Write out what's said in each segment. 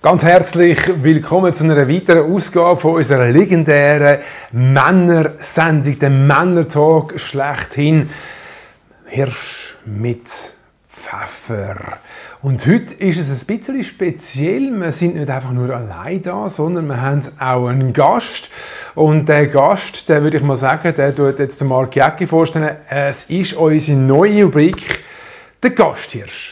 Ganz herzlich willkommen zu einer weiteren Ausgabe von unserer legendären Männersendung, dem Männertalk schlechthin. Hirsch mit Pfeffer. Und heute ist es ein bisschen speziell. Wir sind nicht einfach nur allein da, sondern wir haben auch einen Gast. Und der Gast, der würde ich mal sagen, der tut jetzt Marc Jäcki vorstellen. Es ist unsere neue Rubrik, der Gasthirsch.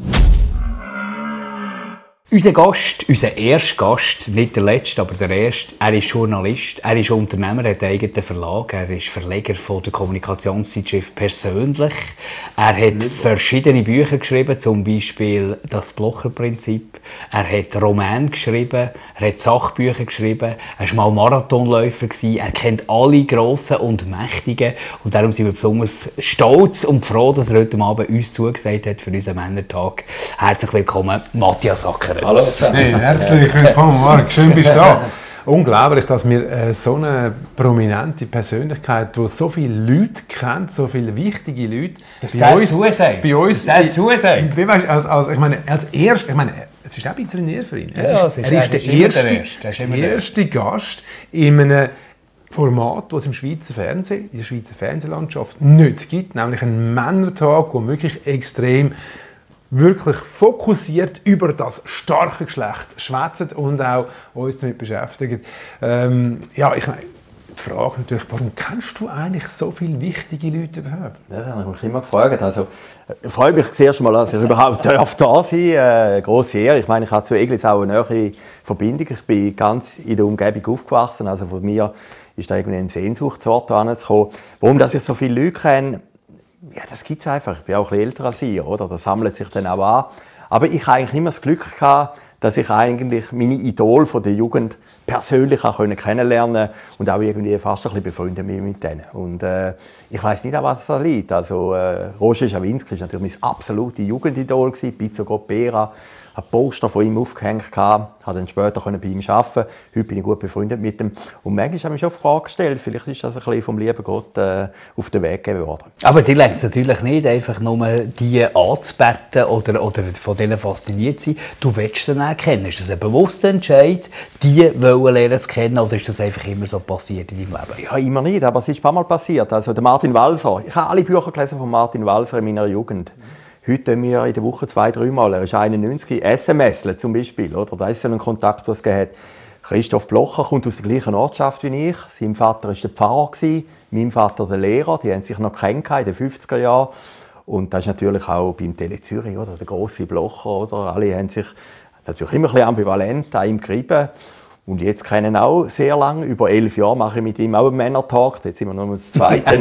Unser Gast, unser erster Gast, nicht der letzte, aber der erste, er ist Journalist, er ist Unternehmer, er hat einen eigenen Verlag, er ist Verleger von der Kommunikationszeitschrift «Persönlich». Er hat verschiedene Bücher geschrieben, zum Beispiel «Das Blocher-Prinzip». Er hat Romane geschrieben, er hat Sachbücher geschrieben, er war mal Marathonläufer, er kennt alle Grossen und Mächtigen und darum sind wir besonders stolz und froh, dass er heute Abend uns zugesagt hat für unseren Männertag. Herzlich willkommen, Matthias Acker. Hallo. Hey, herzlich willkommen, Marc. Schön bist du da. Unglaublich, dass wir so eine prominente Persönlichkeit, die so viele Leute kennt, so viele wichtige Leute, dass der zusagt. Bei uns, ich meine, es ist auch ein bisschen näher für ihn. Er ist der erste Gast in einem Format, das es im Schweizer Fernsehen, in der Schweizer Fernsehlandschaft nicht gibt, nämlich ein Männertag, der wirklich fokussiert über das starke Geschlecht schwätzen und auch uns damit beschäftigen. Ich meine, die Frage natürlich, warum kennst du eigentlich so viele wichtige Leute überhaupt? Das habe ich mich immer gefragt. Also, ich freue mich das erste Mal, dass ich überhaupt da sein darf. Grosse Ehre. Ich meine, ich habe zu Eglitz auch eine nahe Verbindung. Ich bin ganz in der Umgebung aufgewachsen. Also von mir ist da irgendwie ein Sehnsuchtsort anzukommen. Warum dass ich so viele Leute kenne? Ja, das gibt es einfach. Ich bin auch ein bisschen älter als ihr, oder? Das sammelt sich dann auch an. Aber ich hatte eigentlich immer das Glück gehabt, dass ich eigentlich meine Idole von der Jugend persönlich auch kennenlernen und auch irgendwie fast ein bisschen befreundet mich mit denen. Und ich weiss nicht, an was es liegt. Also Roger Schawinski war natürlich mein absolutes Jugendidol, Pizzo Gopera. Ich hatte Poster von ihm aufgehängt, konnte dann später bei ihm arbeiten. Heute bin ich gut befreundet mit ihm. Und manchmal habe ich mich schon die Frage gestellt, vielleicht ist das ein bisschen vom lieben Gott auf den Weg gegeben worden. Aber die legen es natürlich nicht, einfach nur die anzubeten oder von denen fasziniert sein. Du willst sie dann kennen. Ist das ein bewusster Entscheid, die lernen zu kennen, oder ist das einfach immer so passiert in deinem Leben? Ja, immer nicht, aber es ist ein paar Mal passiert. Also der Martin Walser, ich habe alle Bücher gelesen von Martin Walser in meiner Jugend. Heute tun wir in der Woche 2-3 Mal, er ist 91, SMS'le zum Beispiel. Oder? Das ist so ein Kontakt, den es gegeben hat. Christoph Blocher kommt aus der gleichen Ortschaft wie ich. Sein Vater war der Pfarrer, mein Vater der Lehrer. Die haben sich noch kennengelernt in den 50er Jahren. Und das ist natürlich auch beim Tele Zürich, oder? Der grosse Blocher. Oder? Alle haben sich natürlich immer ein bisschen ambivalent an ihm gerieben. Und jetzt kennen auch sehr lange, über 11 Jahre mache ich mit ihm auch einen Männertalk. Jetzt sind wir noch das Zweite.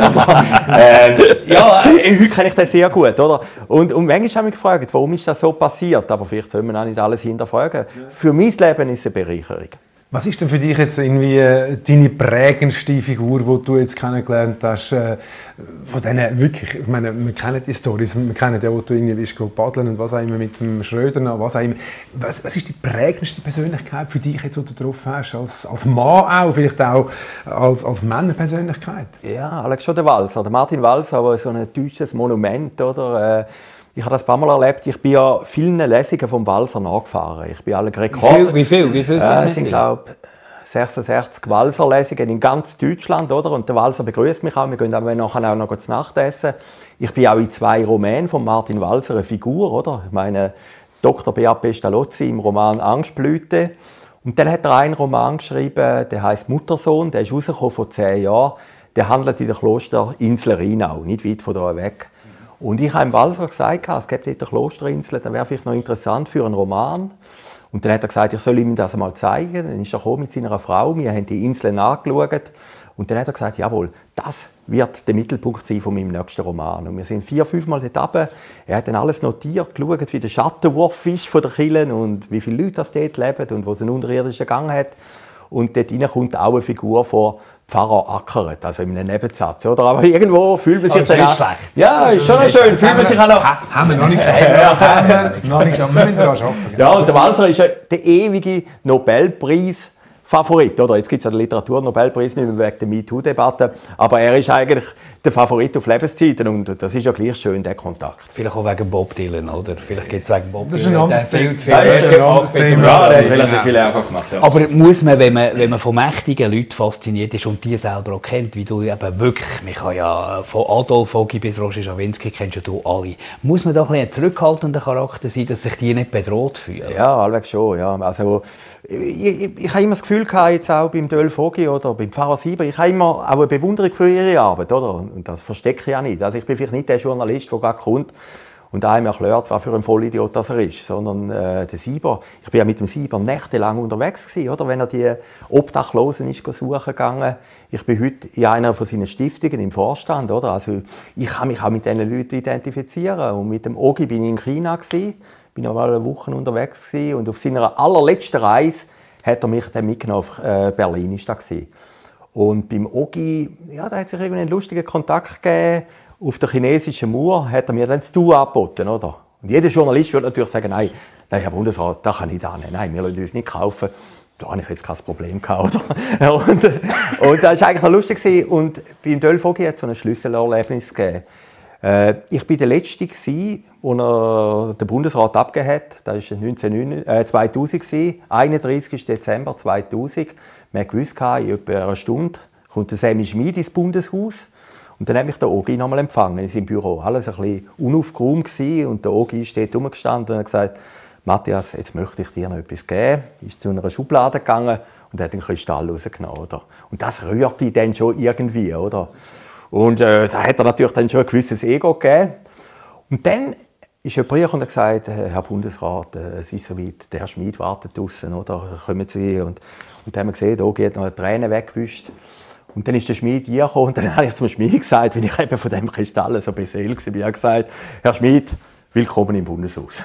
Heute kenne ich den sehr gut. Oder? Und manchmal habe ich mich gefragt, warum ist das so passiert? Aber vielleicht soll man auch nicht alles hinterfragen. Ja. Für mein Leben ist es eine Bereicherung. Was ist denn für dich jetzt irgendwie deine prägendste Figur, die du jetzt kennengelernt hast? Von denen wirklich, ich meine, wir kennen die Storys, wir kennen ja, wo du irgendwie bist paddeln und was auch immer mit dem Schröder noch, was auch immer. Was ist die prägendste Persönlichkeit für dich jetzt, die du getroffen hast, als Mann auch, vielleicht auch als Männerpersönlichkeit? Ja, Alex, schon der Walser, der Martin Walser, der so ein deutsches Monument, oder? Ich habe das ein paar Mal erlebt. Ich bin ja vielen Lesungen vom Walser nachgefahren. Ich bin alle Rekord. Wie viel sind es? Sind, glaube ich, 66 Walser-Lesungen in ganz Deutschland, oder? Und der Walser begrüßt mich auch. Wir gehen dann nachher auch noch zu Nacht essen. Ich bin auch in 2 Romanen von Martin Walser eine Figur, oder? Ich meine, Dr. Beat Pestalozzi im Roman Angstblüte. Und dann hat er einen Roman geschrieben, der heißt Muttersohn. Der ist rausgekommen vor 10 Jahren. Der handelt in der Klosterinsel Rheinau, nicht weit von hier weg. Und ich habe dem Walser gesagt, es gibt dort eine Klosterinsel, das wäre vielleicht noch interessant für einen Roman. Und dann hat er gesagt, ich soll ihm das einmal zeigen. Dann ist er mit seiner Frau, wir haben die Inseln angeschaut. Und dann hat er gesagt, jawohl, das wird der Mittelpunkt sein von meinem nächsten Roman. Und wir sind 4-5 Mal dort runter. Er hat dann alles notiert, geschaut, wie der Schattenwurf ist von der Kirche und wie viele Leute das dort leben und wo es einen unterirdischen Gang hat. Und dort rein kommt auch eine Figur von Pfarrer Ackeret, also in einem Nebensatz, oder? Aber irgendwo fühlt man sich dann auch schlecht. Ja, ist schon schön. Fühlt man sich auch noch. Haben wir noch nicht geschafft. Wir müssen da arbeiten. Ja, und der Walser ist ja der ewige Nobelpreis Favorit, oder? Jetzt gibt es ja den Literaturnobelpreis nicht mehr wegen der MeToo-Debatte, aber er ist eigentlich der Favorit auf Lebenszeiten und das ist ja gleich schön, der Kontakt. Vielleicht auch wegen Bob Dylan, oder? Vielleicht geht es wegen Bob Dylan. Das ist ein anderes viel zu viel Ja, der hat relativ viel Ärger gemacht. Ja. Aber muss man, wenn man von mächtigen Leuten fasziniert ist und die selber auch kennt, wie du eben wirklich, man kann ja von Adolf Ogi bis Roger Schawinski kennst ja du alle, muss man doch ein zurückhaltender Charakter sein, dass sich die nicht bedroht fühlen? Ja, allweg schon. Ja. Also, ich habe immer das Gefühl gehabt, jetzt auch beim Adolf Ogi oder beim Pfarrer Sieber, ich habe immer auch eine Bewunderung für ihre Arbeit, oder? Und das verstecke ich ja nicht. Also ich bin vielleicht nicht der Journalist, der gerade kommt und einem erklärt, was für ein Vollidiot das er ist, sondern der Sieber. Ich bin ja mit dem Sieber nächtelang unterwegs gewesen, oder? Wenn er die Obdachlosen ist suchen gegangen. Ich bin heute in einer von seinen Stiftungen im Vorstand, oder? Also ich kann mich auch mit diesen Leuten identifizieren. Und mit dem Ogi bin ich in China gewesen. Ich war mal eine Woche unterwegs gewesen. Und auf seiner allerletzten Reise hat er mich dann mitgenommen auf Berlin. Ist das gewesen. Und beim Ogi, ja, da hat sich irgendwie einen lustigen Kontakt gegeben. Auf der chinesischen Mauer hat er mir dann das Du angeboten, oder? Und jeder Journalist würde natürlich sagen, nein, Herr Bundesrat, das kann ich da nicht. Nein, wir lassen uns nicht kaufen. Da hatte ich jetzt kein Problem gehabt, oder? Und das war eigentlich noch lustig. Und beim Adolf Ogi hat es so ein Schlüsselerlebnis gegeben. Ich war der Letzte, der den Bundesrat abgegeben hat. Das war 2000, 31. Dezember 2000. Man wusste, in etwa einer Stunde kommt der Semi Schmid ins Bundeshaus. Und dann hat mich der Ogi nochmal empfangen in seinem Büro. Alles ein bisschen unaufgeräumt gewesen. Und der Ogi steht rumgestanden und hat gesagt, Matthias, jetzt möchte ich dir noch etwas geben. Er ist zu einer Schublade gegangen und hat den Kristall rausgenommen. Oder? Und das rührt ihn dann schon irgendwie, oder? Und da hat er natürlich dann schon ein gewisses Ego gegeben. Und dann ist jemand und hat gesagt, Herr Bundesrat, es ist soweit, der Herr Schmid wartet draussen, oder? Kommen Sie. Und dann haben wir gesehen, der Ogi hat noch eine Träne weggewischt. Und dann ist der Schmid gekommen und dann habe ich zum Schmid gesagt, wenn ich eben von dem Kristall so beseelt war, ich habe gesagt, Herr Schmid, willkommen im Bundeshaus.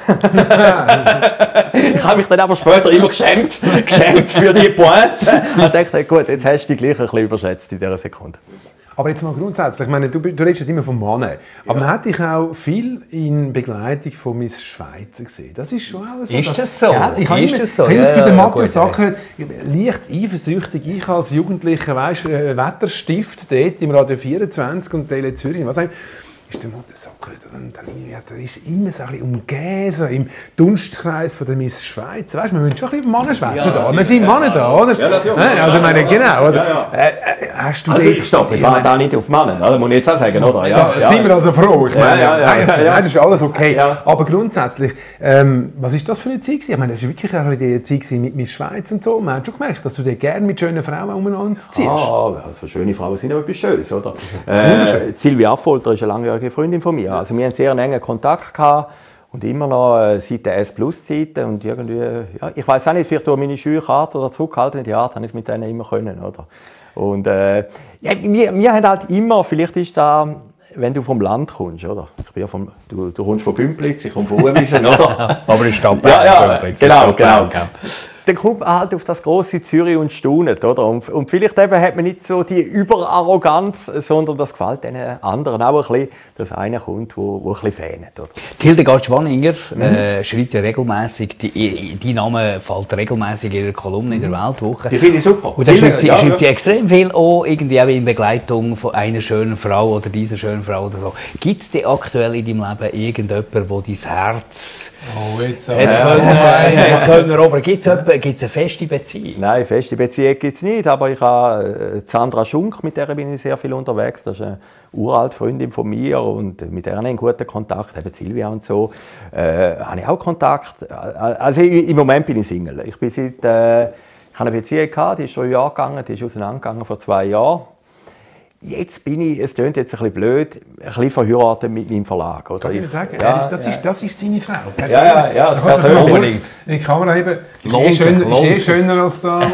Ich habe mich dann aber später immer geschämt für die Pointe. Und dachte, gut, jetzt hast du dich gleich ein bisschen überschätzt in dieser Sekunde. Aber jetzt mal grundsätzlich, ich meine, du redest jetzt immer von Männern, aber man hat dich auch viel in Begleitung von Miss Schweizer gesehen. Das ist schon auch so. Ist das so? Ja, ich habe es bei der Matthias Sacker leicht eifersüchtig. Ich als Jugendlicher, weißt, Wetterstift dort im Radio 24 und Tele Zürich, was ist der Matthias Sacker, der ist immer so ein bisschen umgeben, so im Dunstkreis von der Miss Schweiz. Weißt, wir müssen schon ein bisschen Männer schwätzen da. Wir sind Männer da, oder? Ja, natürlich. Also, ich meine, genau. Also, hast du ich stoppe, ich fahre da nicht auf Männer, das muss ich jetzt auch sagen, oder? Ja, sind wir also froh. Ich meine, das ist alles okay. Ja. Aber grundsätzlich, was ist das für eine Zeit? Ich meine, das war wirklich eine Zeit mit Miss Schweiz und so. Man hat schon gemerkt, dass du dir gerne mit schönen Frauen umeinander ziehst. Also schöne Frauen sind ja etwas Schönes, oder? Silvia Affolter ist eine langjährige Freundin von mir. Also wir hatten sehr engen Kontakt gehabt und immer noch seit der S-Plus-Zeiten. Und irgendwie, ja, ich weiß auch nicht, vielleicht durch meine Schulkarte oder zurückgehalten, ja, dann habe ich es mit denen immer können, oder? Und ja, wir haben halt immer, vielleicht ist da, wenn du vom Land kommst, oder? Ich bin ja du kommst von Bümplitz, ich komme von Uewiesen, oder? Aber ich Stadt Bümplitz. Genau. Dann kommt man halt auf das grosse Zürich und staunet, oder? Und vielleicht eben hat man nicht so die Überarroganz, sondern das gefällt den anderen auch ein bisschen, dass einer kommt, der ein bisschen fähnet, oder? Hildegard Schwanninger schreibt ja regelmäßig, die Name fällt regelmäßig in ihrer Kolumne in der Weltwoche. Die finde ich super. Und dann schreibt sie extrem viel auch irgendwie auch in Begleitung von einer schönen Frau oder dieser schönen Frau oder so. Gibt es denn aktuell in deinem Leben irgendjemanden, wo dein Herz können erobern? Gibt es eine feste Beziehung? Nein, feste Beziehung gibt es nicht, aber ich habe Sandra Schunk, mit der bin ich sehr viel unterwegs. Das ist eine uralte Freundin von mir und mit der habe ich einen guten Kontakt, eben Silvia und so. Habe ich auch Kontakt. Also im Moment bin ich Single. Ich habe eine Beziehung gehabt, die ist 3 Jahre gegangen, die ist auseinandergegangen vor 2 Jahren. Jetzt bin ich, es klingt jetzt ein bisschen blöd, ein bisschen verheiratet mit meinem Verlag. Oder? Kann ich sagen? Ja, das ist seine Frau. Ja, das persönlich. In die Kamera heben. Ist schöner als da.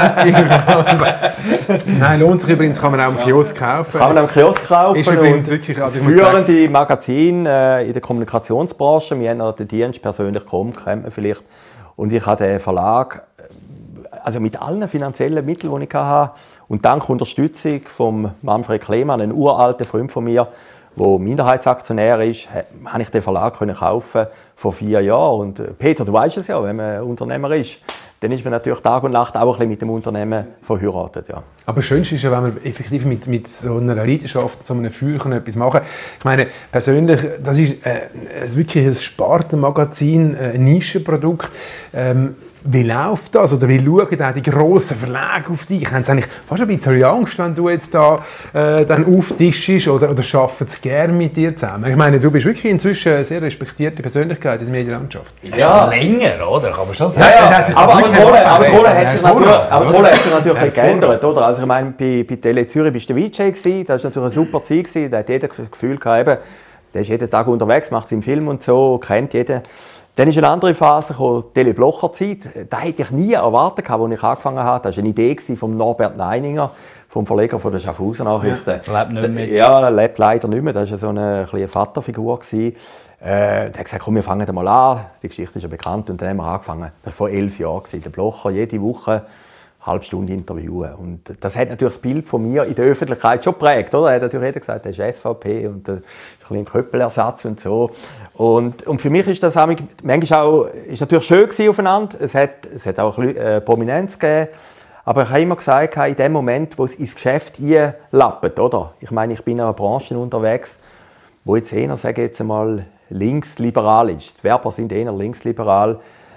Nein, lohnt sich übrigens, kann man auch im Kiosk kaufen. Kann man auch im Kiosk kaufen. Ist übrigens wirklich, also das führende Magazin in der Kommunikationsbranche. Wir haben den Dienst persönlich kennt man vielleicht. Und ich habe den Verlag, also mit allen finanziellen Mitteln, die ich hatte, und dank Unterstützung von Manfred Klemann, einem uralten Freund von mir, der Minderheitsaktionär ist, habe ich den Verlag kaufen vor 4 Jahren. Und Peter, du weißt es ja, wenn man Unternehmer ist, dann ist man natürlich Tag und Nacht auch ein bisschen mit dem Unternehmen verheiratet. Ja. Aber das Schönste ist ja, wenn man effektiv mit so einer Leidenschaft, so einem Feuer etwas machen kann. Ich meine, persönlich, das ist wirklich ein Spartenmagazin, ein Nischenprodukt. Wie läuft das? Oder wie schauen auch die grossen Verlage auf dich? Haben sie eigentlich fast ein bisschen Angst, wenn du jetzt da dann auftischst oder arbeiten sie gerne mit dir zusammen? Ich meine, du bist wirklich inzwischen eine sehr respektierte Persönlichkeit in der Medienlandschaft. Ja, länger, oder? Kann man schon sagen. Aber die Rolle hat sich natürlich nicht geändert, oder? Also ich meine, bei Tele Zürich bist du der VJ gewesen, das war natürlich eine super Zeit gewesen, da hat jeder das Gefühl gehabt, eben, der ist jeden Tag unterwegs, macht seinen Film und so, kennt jeden. Dann ist eine andere Phase gekommen, die Tele-Blocher-Zeit. Da hätte ich nie erwartet, als ich angefangen habe. Das war eine Idee von Norbert Neininger, vom Verleger von der Schaffhauser Nachrichten. Ja, lebt nicht mehr. Ja, er lebt leider nicht mehr. Das war so eine kleine Vaterfigur. Der hat gesagt, komm, wir fangen mal an. Die Geschichte ist ja bekannt. Und dann haben wir angefangen. Das war vor 11 Jahren. Der Blocher, jede Woche eine halbe Stunde interviewen. Und das hat natürlich das Bild von mir in der Öffentlichkeit schon geprägt. Oder? Er hat natürlich jeder gesagt, der ist SVP und ein Köppelersatz und so. Und für mich ist das manchmal auch ist natürlich schön gewesen aufeinander. Es hat auch ein bisschen Prominenz gegeben. Aber ich habe immer gesagt, in dem Moment, wo es ins Geschäft einlappt, oder? Ich meine, ich bin in einer Branche unterwegs, wo jetzt eher, sage ich jetzt einmal, linksliberal ist. Die Werber sind eher linksliberal.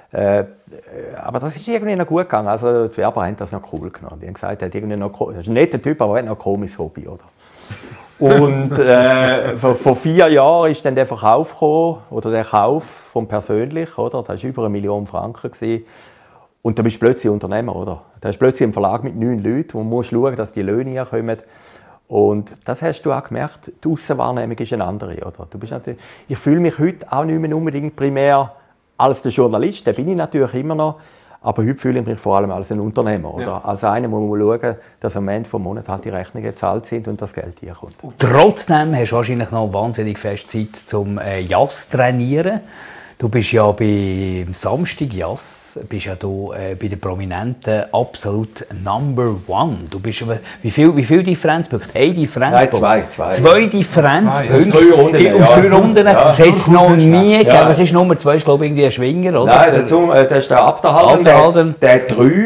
Aber das ist irgendwie noch gut gegangen. Also die Werber haben das noch cool genommen. Die haben gesagt, er hat irgendwie noch, das ist ein netter Typ, aber er hat noch ein komisches Hobby, oder? Und vor 4 Jahren ist dann der Verkauf gekommen, oder der Kauf vom Persönlich, oder? Das war über 1 Million Franken gewesen. Und dann bist du plötzlich Unternehmer, oder? Da hast du plötzlich einen Verlag mit 9 Leuten, wo du musst schauen, dass die Löhne herkommen. Und das hast du auch gemerkt. Die Aussenwahrnehmung ist eine andere, oder? Ich fühle mich heute auch nicht mehr unbedingt primär als der Journalist, der bin ich natürlich immer noch. Aber heute fühle ich mich vor allem als ein Unternehmer. Oder? Ja. Als einer, wo man schauen, dass am Ende des Monats halt die Rechnungen gezahlt sind und das Geld hier kommt. Trotzdem hast du wahrscheinlich noch wahnsinnig fest Zeit zum Jazz trainieren. Du bist ja beim Samstag Jazz, bist ja du bei den Prominenten absolut Number One. Du bist wie viel Differenzpunkte? Eine Differenzpunkte? Nein, 2. 2 Differenzpunkte? Auf 3 Runden? Ja. Das hat es noch nie gegeben. Was ist Nummer 2? Ist, glaube ich, irgendwie ein Schwinger, oder? Nein, das ist der Abderhalden. Der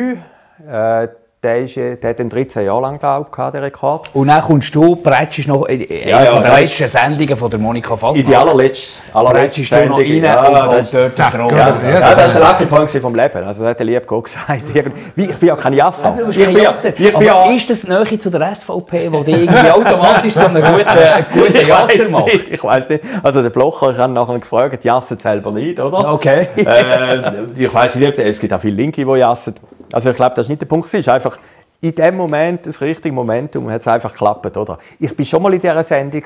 3. Der hat den 13 Jahre lang, glaube ich, den Rekord. Und dann kommst du, prätschst noch in der letzten Sendungen von der Monika Fassmann. In die allerletzte Sendung. Noch rein und dort drauf. Ja, das war der Lucky Point vom Leben. Also, das hat der liebe Gott gesagt. Ich bin ja kein Jasser. Aber ist das die Nähe zu der SVP, die dich irgendwie automatisch so einen guten Jasser macht? Ich weiss nicht. Also der Blocher, ich habe nachher gefragt, jasset selber nicht, oder? Okay. Ich weiss nicht, es gibt auch viele Linke, die jassen. Also ich glaube, das ist nicht der Punkt. Es ist einfach in dem Moment, das richtige Momentum, hat es einfach geklappt, oder? Ich war schon mal in dieser Sendung,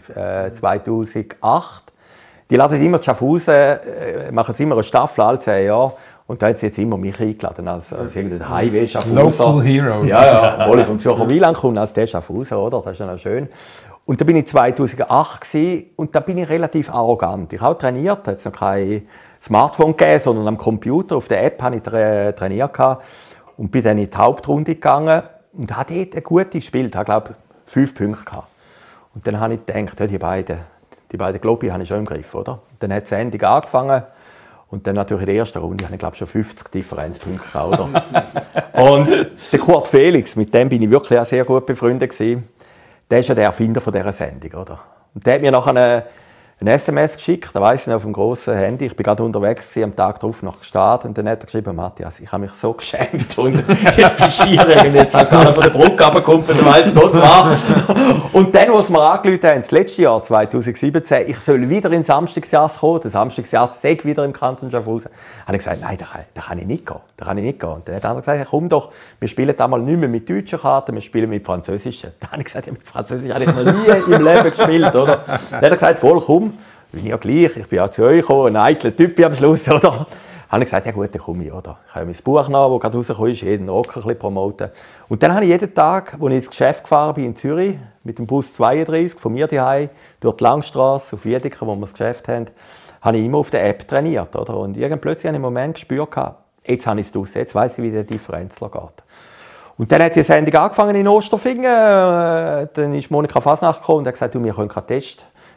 2008. Die laden immer die Schaffhausen, machen immer eine Staffel, alle 10 Jahre. Und da hat sie jetzt immer mich eingeladen, als irgendein Highway Schaffhauser. Local Hero. Ja, obwohl ich vom Zürcher Wieland komme, als der Schaffhauser, oder? Das ist ja noch schön. Und da bin ich 2008 gewesen, und da bin ich relativ arrogant. Ich habe auch trainiert, da hat es noch kein Smartphone gegeben, sondern am Computer, auf der App habe ich trainiert und bin dann in die Hauptrunde gegangen und habe dort eine gute gespielt. Ich habe, glaube ich, 5 Punkte gehabt. Und dann habe ich gedacht, ja, die beiden Globi habe ich schon im Griff, oder? Und dann hat die Sendung angefangen und dann natürlich in der ersten Runde habe ich, glaube ich, schon 50 Differenzpunkte gehabt, oder? Und der Kurt Felix, mit dem bin ich wirklich auch sehr gut befreundet gewesen. Der ist ja der Erfinder von dieser Sendung, oder? Und der hat mir nachher ein SMS geschickt, da weiss ich noch, auf dem grossen Handy. Ich bin gerade unterwegs, am Tag darauf noch gestartet. Und dann hat er geschrieben, Matthias, ich habe mich so geschämt und ich bin schier irgendwie jetzt auch von der Brücke runtergekommen, weiss Gott was. Und dann, als wir angerufen haben, das letzte Jahr, 2017, ich soll wieder in Samstagsjass kommen, der Samstagsjass sei wieder im Kanton Schaffhausen, habe ich gesagt, nein, da kann ich nicht gehen. Und dann hat er gesagt, komm doch, wir spielen einmal nicht mehr mit deutschen Karten, wir spielen mit französischen. Da habe ich gesagt, ja, mit französisch habe ich noch nie im Leben gespielt, oder? Dann hat er gesagt, voll, komm. Bin ich ja gleich, ich bin ja zu euch gekommen, ein eitler Typ am Schluss, oder? Habe ich gesagt, ja gut, dann komme ich, oder? Ich habe mein Buch noch, das gerade rausgekommen ist, jeden Rocker ein bisschen promoten. Und dann habe ich jeden Tag, als ich ins Geschäft gefahren bin in Zürich, mit dem Bus 32, von mir daheim durch die Langstrasse auf Wiedeke, wo wir das Geschäft haben, habe ich immer auf der App trainiert, oder? Und plötzlich habe ich einen Moment gespürt, jetzt habe ich es draus, jetzt weiss ich, wie der Differenzler geht. Und dann hat die Sendung angefangen in Osterfingen. Dann ist Monika Fasnacht gekommen und hat gesagt, wir können keinen Test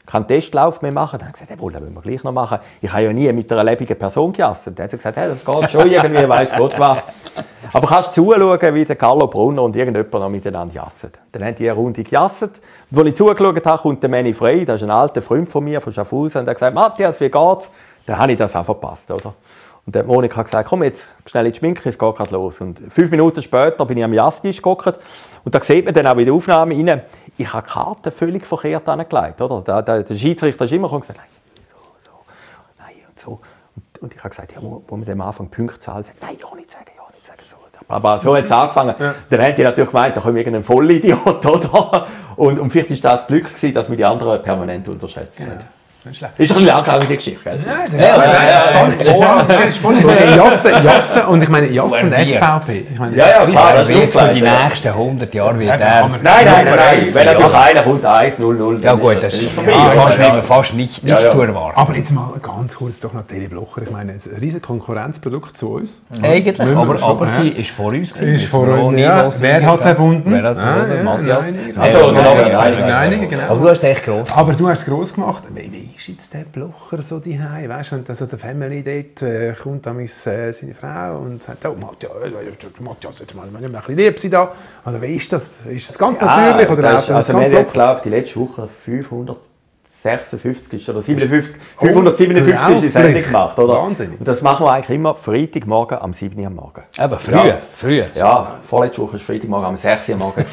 keinen Testlauf mehr machen. Dann habe ich gesagt, das wollen wir gleich noch machen. Ich habe ja nie mit einer lebenden Person gejasset. Dann hat sie gesagt, hey, das geht schon irgendwie, weiss Gott was. Aber kannst du zuschauen, wie der Carlo Brunner und irgendjemand noch miteinander jassen. Dann haben die eine Runde gejasset. Und als ich zugeschaut habe, kommt der Manny Frey, das ist ein alter Freund von mir, von Schaffhausen, und er hat gesagt, Matthias, wie geht's? Dann habe ich das auch verpasst, oder? Und dann hat Monika gesagt, komm jetzt, schnell in die Schminke, es geht gerade los. Und 5 Minuten später bin ich am Jasstisch gehockt. Und da sieht man dann auch in der Aufnahme rein, ich habe die Karte völlig verkehrt angelegt, oder? Der Schiedsrichter ist immer gekommen und gesagt, nein, so. Und ich habe gesagt, ja, wo man am Anfang Punktzahl sagt, nein, ja nicht sagen, so. Aber so hat es angefangen. Ja. Dann haben die natürlich gemeint, da kommt irgendein Vollidiot, oder? Und vielleicht war das Glück gewesen, dass wir die anderen permanent unterschätzt haben. Ist ein bisschen langweilige Geschichte, gell? Das ist spannend. Jassen und ich meine, Jassen und SVP. Ja, klar, das ist für die nächsten 100 Jahre wird der. Nein. Wenn natürlich einer kommt, 1-0-0. Ja gut, das ist fast nicht zu erwarten. Aber jetzt mal ganz kurz doch noch Tele Blocher. Ich meine, ein riesiges Konkurrenzprodukt zu uns. Eigentlich, aber sie ist vor uns gewesen. Ist vor uns, ja. Wer hat es erfunden? Wer hat es erfunden? Matthias. Einige, genau. Aber du hast es echt gross gemacht. Aber du hast es gross gemacht. Wie ist jetzt der Blocher so daheim? Weißt du, und also der Family dort kommt dann seine Frau und sagt, oh Matthias, jetzt mal ein bisschen lieb sein da. Oder wie ist das? Ist das ganz natürlich? Oder das ist, also wir haben jetzt, glaube ich, die letzte Woche 556 oder 557 ist die Sendung gemacht, oder? Wahnsinnig. Und das machen wir eigentlich immer Freitagmorgen am 7 Uhr am Morgen. Aber früher. Ja, vorletzte Woche war Freitagmorgen am 6 Uhr am Morgen.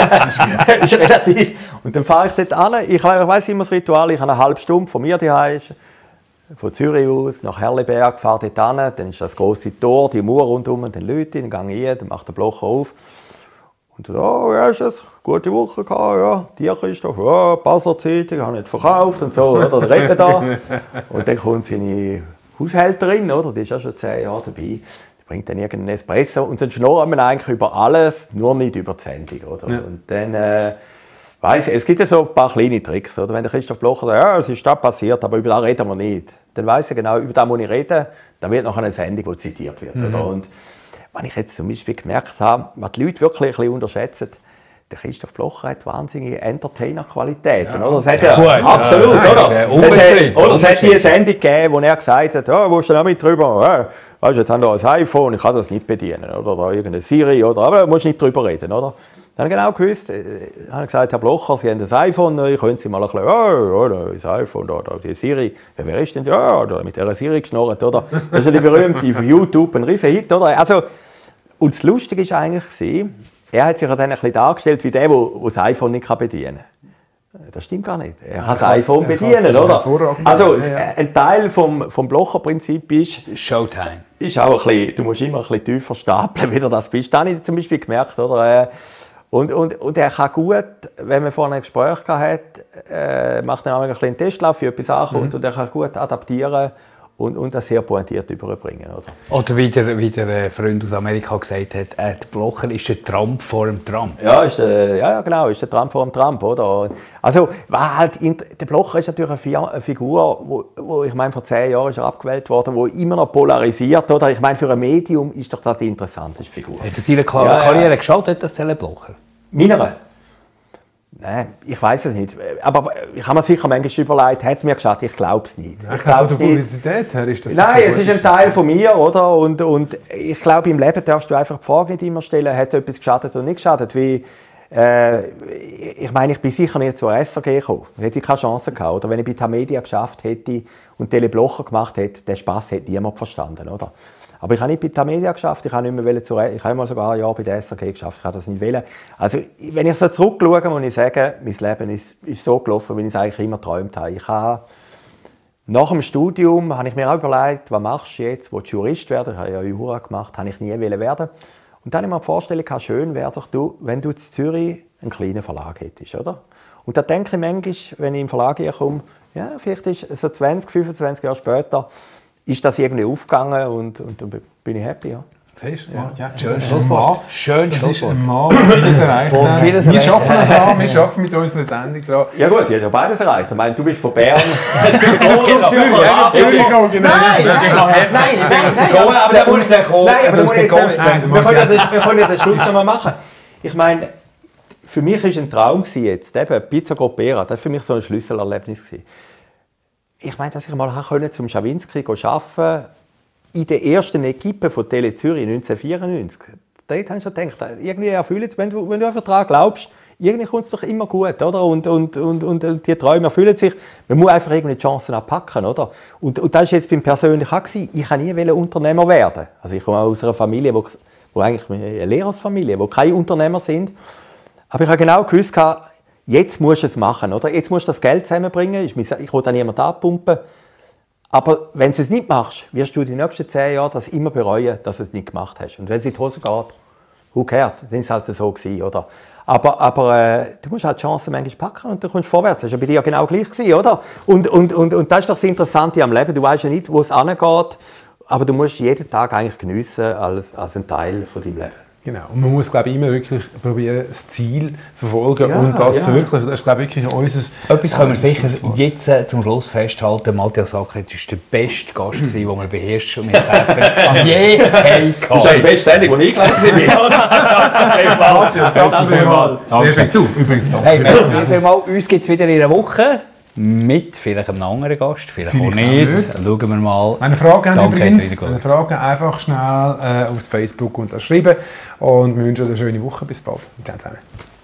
Das ist relativ. Und dann fahre ich dort an. Ich weiss immer das Ritual, ich habe eine halbe Stunde von mir daheim, von Zürich aus nach Herleberg, fahre dort an, dann ist das grosse Tor, die Mauer rundherum, dann Leute, dann gehe ich rein, dann macht der Blocher auf. Und so, oh, wie ist es? Gute Woche gehabt, ja. Dir, Christoph, ja, Basler Zeitung, habe nicht verkauft und so, oder? Dann reden wir da. Und dann kommt seine Haushälterin, oder? Die ist ja schon 10 Jahre dabei. Die bringt dann irgendeinen Espresso und dann schnurren wir eigentlich über alles, nur nicht über die Sendung, oder? Ja. Und dann, weiss ich, es gibt ja so ein paar kleine Tricks, oder? Wenn der Christoph Blocher sagt, ja, es ist da passiert, aber über das reden wir nicht. Dann weiss ich genau, über das muss ich reden, dann wird noch eine Sendung, die zitiert wird, oder? Und wenn ich jetzt zum Beispiel gemerkt habe, was die Leute wirklich ein bisschen unterschätzen, der Christoph Blocher hat wahnsinnige Entertainer-Qualitäten. Ja, das hat er gut, absolut, ja, oder? Es hat die Sendung gegeben, wo er gesagt hat, ja, wo ist denn auch mit drüber? Ja, weißt du, jetzt haben wir ein iPhone, ich kann das nicht bedienen. Oder irgendeine Siri, oder, aber da musst du nicht drüber reden, oder? Dann habe ich genau gewusst, habe gesagt, Herr Blocher, Sie haben ein iPhone, ich könnte Sie mal ein bisschen, das iPhone, da, die Siri, ja, wer ist denn Sie? Ja, da mit dieser Siri geschnurrt, oder? Das ist ja die berühmte auf YouTube, ein riesen Hit, oder? Also, und das Lustige war eigentlich, er hat sich ja dann ein bisschen dargestellt wie der das iPhone nicht bedienen kann. Das stimmt gar nicht. Er kann das iPhone bedienen, oder? Also ein Teil vom Blocher-Prinzip ist Showtime. Ist auch ein bisschen, du musst immer ein bisschen tiefer stapeln, wie du das bist. Das habe ich zum Beispiel gemerkt, oder? Und er kann gut, wenn man vorhin ein Gespräch hat, macht er auch ein bisschen einen Testlauf, wie etwas ankommt, und er kann gut adaptieren und das sehr pointiert überbringen. Oder wie der Freund aus Amerika gesagt hat, der Blocher ist der Trump vor dem Trump. Ja, genau, ist der Trump vor dem Trump, oder? Also, der Blocher ist natürlich eine Figur, wo ich meine, vor 10 Jahren ist er abgewählt worden, wo immer noch polarisiert, oder? Ich meine, für ein Medium ist doch das die interessanteste Figur. Hat das seine Karriere geschadet, das Blocher? Meiner? Nein, ich weiß es nicht. Aber ich habe mir sicher manchmal überlegt, hat es mir geschadet? Ich glaube es nicht. Ich glaube von der Publizität her ist das. Nein, es ist ein Teil von mir, oder? Und ich glaube, im Leben darfst du einfach die Frage nicht immer stellen, hat etwas geschadet oder nicht geschadet? Wie, ich meine, ich bin sicher nicht zur SRG gekommen. Hätte ich keine Chance gehabt. Oder wenn ich bei Tamedia geschafft hätte und Tele Blocher gemacht hätte, den Spass hätte niemand verstanden, oder? Aber ich habe nicht bei Tamedia geschafft, ich habe nicht mehr ich habe mal sogar ein Jahr bei der SRG geschafft, ich habe das nicht wollen. Also, wenn ich so zurückschaue, muss ich sagen, mein Leben ist so gelaufen, wie ich es eigentlich immer geträumt habe. Nach dem Studium habe ich mir auch überlegt, was machst du jetzt? Willst du Jurist werden? Ich habe ja Jura gemacht, habe ich nie werden. Und dann habe ich mir vorgestellt, schön wäre doch wenn du in Zürich einen kleinen Verlag hättest, oder? Und da denke ich manchmal, wenn ich im Verlag komme, ja, vielleicht ist so 20, 25 Jahre später, ist das irgendwie aufgegangen und dann bin ich happy, ja. Siehst du? Ja. Schön Schlusswort. Schön Schlusswort. Vieles erreicht. Wir arbeiten wir arbeiten mit unserer Sendung dran. Ja gut, ich habe beides erreicht. Ich meine, du bist von Bern zu Zürich. Nein, aber wir können ja den Schluss noch mal machen. Ich meine, für mich war ein Traum jetzt, eben Pizza Gropera, das war für mich so ein Schlüsselerlebnis. Ich meine, dass ich mal zum Schawinski arbeiten in der ersten Equipe von Tele Zürich 1994. Dort habe ich schon gedacht, irgendwie erfüllt es, wenn du einfach daran glaubst, irgendwie kommt es doch immer gut, oder? Und die Träume erfüllen sich. Man muss einfach irgendwie die Chancen abpacken, oder? Und das war jetzt beim Persönlichen auch. Ich wollte nie Unternehmer werden. Also ich komme aus einer Familie, wo eigentlich eine Lehrersfamilie, wo keine Unternehmer sind. Aber ich habe genau gewusst, jetzt musst du es machen, oder? Jetzt musst du das Geld zusammenbringen. Ich will da niemanden abpumpen. Aber wenn du es nicht machst, wirst du die nächsten 10 Jahre das immer bereuen, dass du es nicht gemacht hast. Und wenn es in die Hose geht, who cares? Dann ist es halt so gewesen, oder? Aber du musst halt die Chancen manchmal packen und du kommst vorwärts. Das war bei dir ja genau gleich gewesen, oder? Und das ist doch das Interessante am Leben. Du weißt ja nicht, wo es hingeht, aber du musst jeden Tag eigentlich geniessen als ein Teil von deinem Leben. Genau. Und man muss, glaube ich, immer wirklich probieren, das Ziel zu verfolgen und das zu verwirklichen. Das ist, glaube ich, wirklich unser... Etwas können wir sicher jetzt zum Schluss festhalten. Matthias Ackeret war der beste Gast, den wir bei Hirsch und mit Pfeffer je hatten. Das ist die beste Sendung, die ich eingeladen bin. Danke vielmals. Sehr schön. Du, übrigens. Hey, merci vielmals. Uns gibt es wieder in einer Woche. Mit vielleicht einem anderen Gast, vielleicht auch nicht. Schauen wir mal. Eine Frage haben übrigens. Eine Frage einfach schnell auf Facebook schreiben. Und wir wünschen eine schöne Woche. Bis bald. Ciao zusammen.